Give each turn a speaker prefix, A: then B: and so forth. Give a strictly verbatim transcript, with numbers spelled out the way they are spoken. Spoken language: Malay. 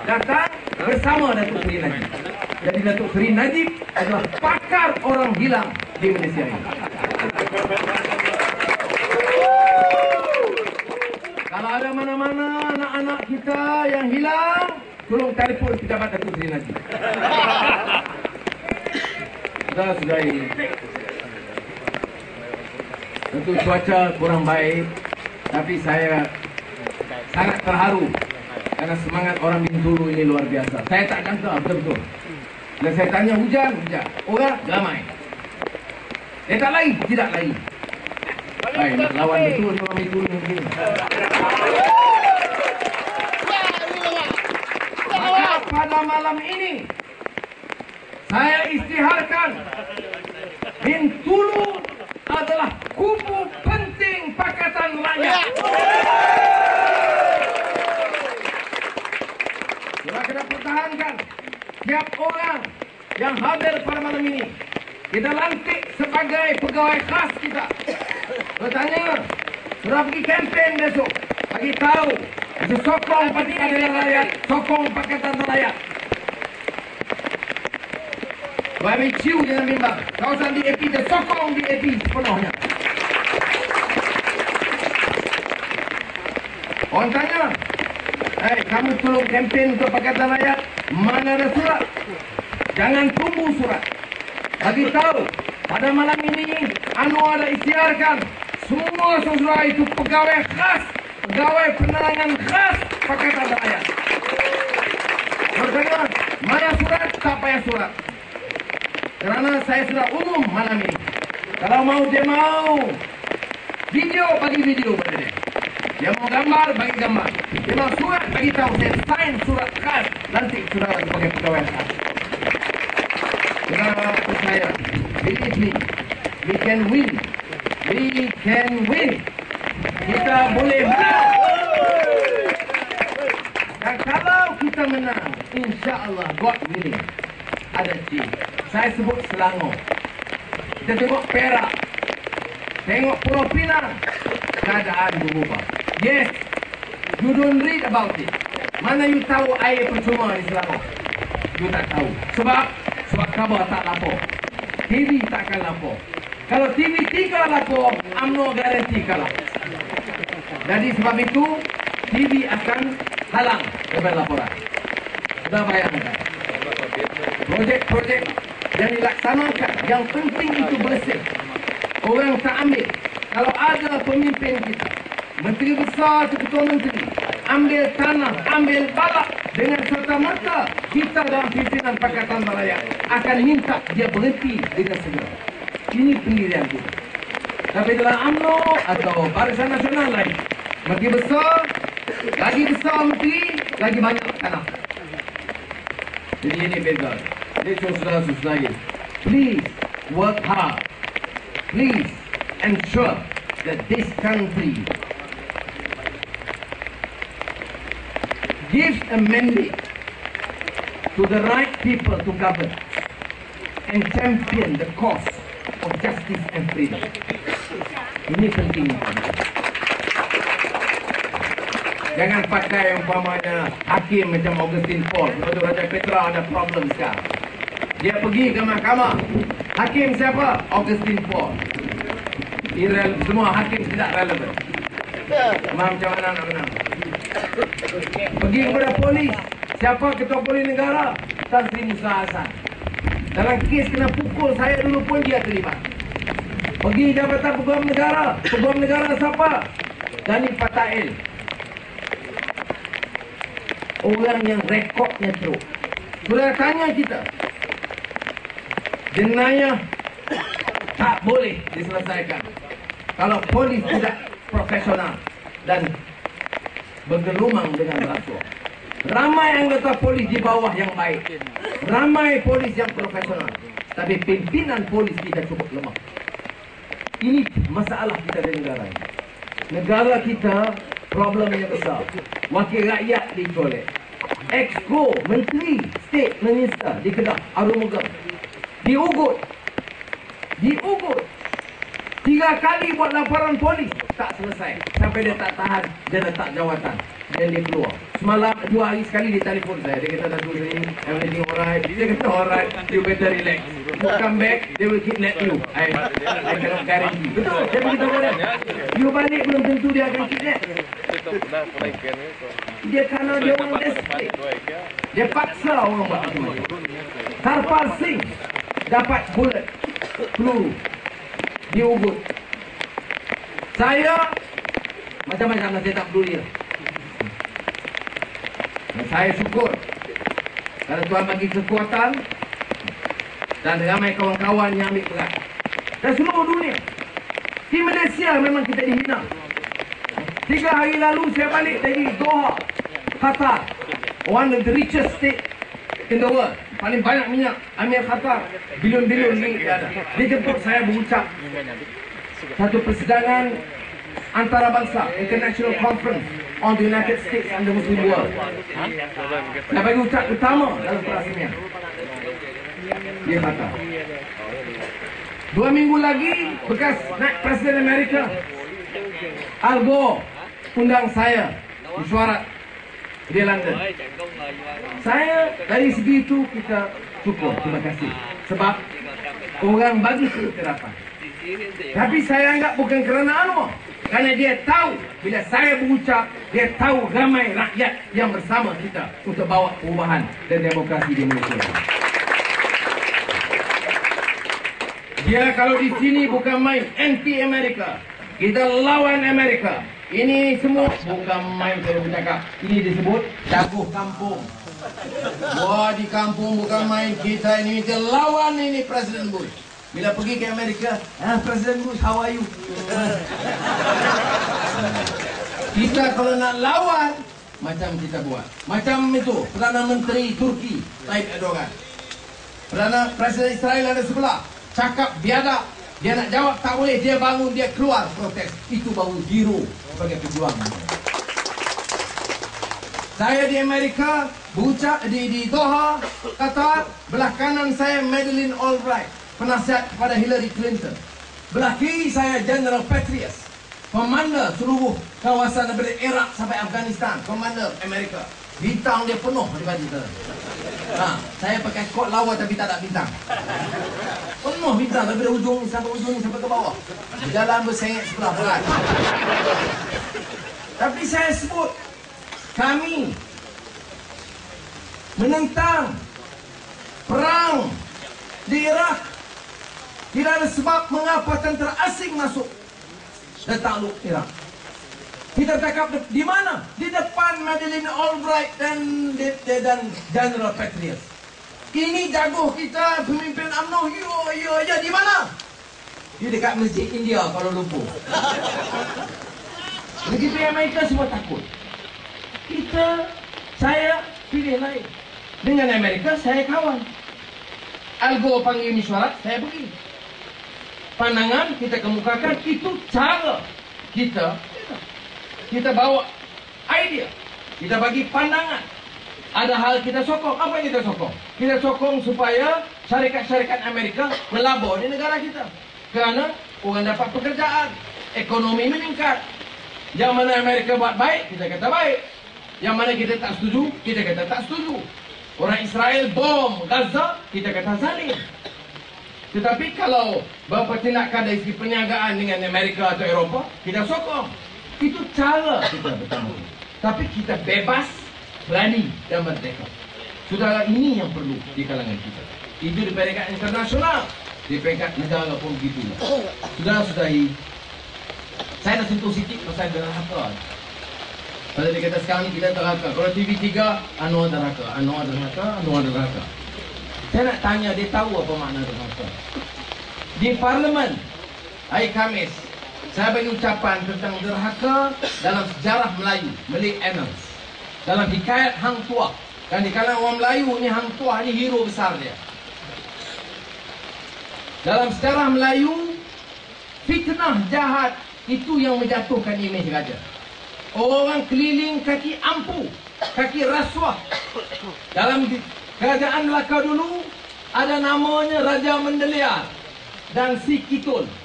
A: datang bersama Datuk Seri Najib. Jadi Datuk Seri Najib adalah pakar orang hilang di Malaysia ini. Kalau ada mana-mana anak-anak kita yang hilang, tolong telefon pejabat Datuk Seri Najib. Sudah-sudah ini. Tentu cuaca kurang baik, tapi saya sangat terharu karena semangat orang Bintulu ini luar biasa. Saya tak jangka betul-betul. Dan saya tanya hujan, hujan. Orang ramai. Dia tak lain, tidak lain. Baik, nak lawan betul orang Bintulu ini. Maka pada malam ini saya isytiharkan Bintulu adalah kubu penting Pakatan Rakyat. Kita kena pertahankan tiap orang yang hadir pada malam ini. Kita lantik sebagai pegawai khas kita. Bertanya, sudah pergi kempen besok. Bagi tahu, sokong Parti Keadilan Rakyat, sokong Pakatan Rakyat. Kami ciu dengan bimbang. Kawasan D A P dan sokong D A P sepenuhnya. Orang tanya, hey, kamu tolong kempen untuk Pakatan Rakyat, mana ada surat? Jangan tunggu surat. Bagi tahu, pada malam ini, Anwar ada isytiharkan semua saudara itu pegawai khas, pegawai penerangan khas Pakatan Rakyat. Bertanya, mana surat? Tak payah surat. Kerana saya sudah umum malam ini. Kalau mau dia mau video, bagi video pada dia. Dia mau gambar, bagi gambar. Dia mau surat, bagi tahu saya sign surat khas. Nanti saudara sebagai pegawai khas. Saudara percaya, believe me, we can win. We can win. Kita boleh menang. Dan kalau kita menang, insya-Allah, God willing, ada team. Saya sebut Selangor. Kita tengok Perak. Tengok Pulau Pinang. Keadaan berubah. Yes. You don't read about it. Mana you tahu air percuma di Selangor? You tak tahu. Sebab sebab khabar tak lapor. T V takkan lapor. Kalau T V tiga lapor, U M N O garanti kalah. Jadi sebab itu T V akan halang daripada laporan. Sudah bayangkan. Projek-projek yang dilaksanakan, yang penting itu bersih. Orang tak ambil. Kalau ada pemimpin kita, menteri besar atau ketua menteri, ambil tanah, ambil balak dengan serta-merta, kita dalam pimpinan Pakatan Rakyat akan minta dia berhenti dengan segera. Ini pendirian kita. Tapi dalam U M N O atau Barisan Nasional lain, menteri besar, lagi besar menteri, lagi banyak tanah. Jadi ini beza. Jadi saudara-saudara, please work hard. Please ensure that this country gives a mandate to the right people to govern and champion the cause of justice and freedom. Ini penting. Jangan pakai umpamanya hakim macam Augustine Paul. Betul Raja Petra ada problem sekarang. Dia pergi ke mahkamah. Hakim siapa? Augustine Paul. Irrel semua hakim tidak relevan. Macam mana nak menang? Pergi kepada polis. Siapa ketua polis negara? Tan Sri Musa Hasan. Dalam kes kena pukul saya dulu pun dia terlibat. Pergi Jabatan Peguam Negara. Peguam Negara siapa? Gani Patail. Orang yang rekodnya teruk. Sudah tanya kita, jenayah tak boleh diselesaikan kalau polis tidak profesional dan bergelumang dengan rasuah. Ramai anggota polis di bawah yang baik, ramai polis yang profesional, tapi pimpinan polis kita cukup lemah. Ini masalah kita di negara ini. Negara kita problemnya besar. Wakil rakyat dicolek. Exco, menteri, state minister di Kedah, Arumugam, diugut. Diugut. Tiga kali buat laporan polis, tak selesai. Sampai dia tak tahan, dia letak jawatan. Dan dia keluar. Semalam dua hari sekali dia telefon saya. Dia kata Datuk Seri, everything alright. Dia kata alright, you better relax. You come back, they will kidnap you. I, I cannot guarantee. Betul, saya beritahu dia. You balik belum tentu dia akan kidnap. Dia kerana dia orang desperate. Dia paksa orang buat macam-macam. Harpal Singh dapat bullet, peluru di Ubud. Saya macam-macam, saya tak peduli lah. Dan saya syukur kalau Tuhan bagi kekuatan dan ramai kawan-kawan yang ambil peran dan seluruh dunia. Di Malaysia memang kita dihina. Tiga hari lalu saya balik dari Doha, Qatar, one of the richest state in the world. Paling banyak minyak, Amir Qatar, bilion-bilion ni ada. Dia jemput saya berucap satu persidangan antarabangsa, International Conference on the United States and the Muslim world. Saya bagi ucap utama dalam perasmian. Dia kata, dua minggu lagi bekas naik Presiden Amerika Al Gore undang saya mesyuarat di London. Saya dari segi itu kita syukur, terima kasih. Sebab orang bagi keiktirafan. Tapi saya anggap bukan kerana anu, kerana dia tahu bila saya berucap, dia tahu ramai rakyat yang bersama kita untuk bawa perubahan dan demokrasi di Malaysia. Dia kalau di sini bukan main anti-Amerika, kita lawan Amerika. Ini semua bukan main saya bercakap. Ini disebut daguh kampung. Wah, di kampung bukan main. Kita ini kita lawan ini Presiden Bush. Bila pergi ke Amerika, ah, Presiden Bush, how are you? Kita kalau nak lawan, macam kita buat. Macam itu, Perdana Menteri Turki, Tayyip Erdogan. Perdana Presiden Israel ada sebelah. Cakap biadab. Dia nak jawab tak boleh. Dia bangun, dia keluar protes. Itu baru hero sebagai pejuang. Saya di Amerika, berucap di, di Doha, Qatar. Belah kanan saya Madeleine Albright, penasihat kepada Hillary Clinton. Belah kiri saya General Petraeus, komander seluruh kawasan daripada Iraq sampai Afghanistan. Komander Amerika. Bintang dia penuh di baju kita. Ha, saya pakai kot lawa tapi tak ada bintang. Penuh bintang daripada ujung sampai ujung sampai ke bawah. Jalan bersengit sebelah berat. Tapi saya sebut, kami menentang perang di Iraq. Tidak ada sebab mengapa tentera asing masuk dan takluk Iraq. Kita cakap di mana? Di depan Madeleine Albright dan dan General Petraeus. Ini jago kita, pemimpin U M N O. Yo yo yo, di mana? Di dekat Masjid India Kuala Lumpur. Begitu Amerika semua takut. Kita, saya pilih lain. Dengan Amerika saya kawan. Al Gore panggil mesyuarat, saya pergi. Pandangan kita kemukakan, itu cara kita. Kita bawa idea, kita bagi pandangan. Ada hal kita sokong. Apa yang kita sokong? Kita sokong supaya syarikat-syarikat Amerika melabur di negara kita. Kerana orang dapat pekerjaan, ekonomi meningkat. Yang mana Amerika buat baik, kita kata baik. Yang mana kita tak setuju, kita kata tak setuju. Orang Israel bom Gaza, kita kata zalim. Tetapi kalau berpertindakan dari segi perniagaan dengan Amerika atau Eropah, kita sokong. Itu cara kita bertemu. Tapi kita bebas, berani dan merdeka. Saudara, ini yang perlu di kalangan kita. Itu di peringkat internasional, di peringkat negara pun begitu. Saudara-saudari, saya nak sentuh sikit pasal derhaka. Pada dia kata sekarang ni kita derhaka. Kalau T V tiga, Anwar derhaka, Anwar derhaka, Anwar derhaka. Saya nak tanya, dia tahu apa makna derhaka? Di Parlimen, hari Khamis, saya bagi ucapan tentang derhaka dalam sejarah Melayu, Malay Annals. Dalam hikayat Hang Tuah. Dan di kalangan orang Melayu ni, Hang Tuah ni hero besar dia. Dalam sejarah Melayu, fitnah jahat itu yang menjatuhkan imej raja. Orang keliling kaki ampu, kaki rasuah. Dalam kerajaan Melaka dulu, ada namanya Raja Mendeliar dan Si Kitul.